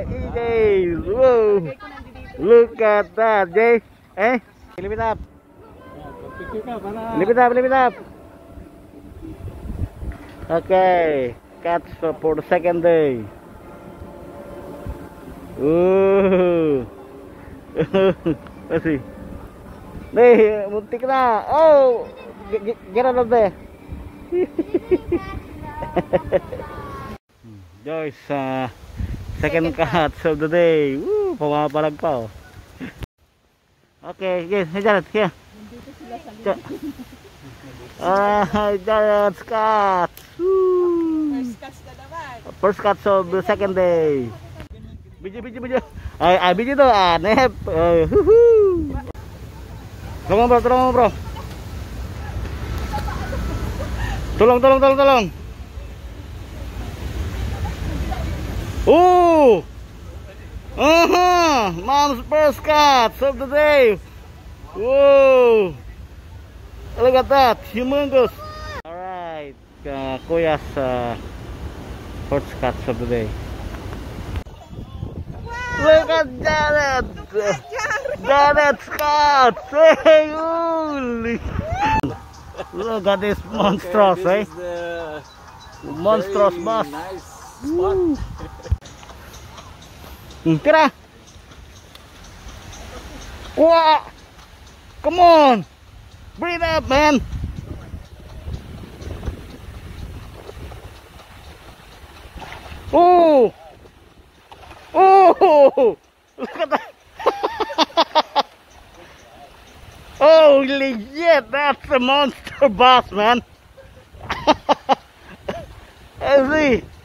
Jay. Whoa. Look at that, Jay. Eh? Lift it up. Lift it up, lift it up. Okay. Catch for the second day. Ooh. Let's see. Nih, muntik na. Oh, get out of there. Guys, second catch of the day. Woo, pumapalag pa oh. Okay, guys, Jared, here. Jared's catch. First catch na naman. First catch of the second day. Biji. Ay, biji to, nep. Tolong bro. Tolong. Mom's first catch of the day. Whoa. Look at that, humongous. Alright, Kuya's first catch of the day. Look at Jared. Jared's catch. Hey, holy. Look at this monstrous, eh? Monstrous bass. Nice spot. Tira. Wow. Come on. Bring it up, man. Oh. Look at that. Holy shit, that's a monster bass, man. I see.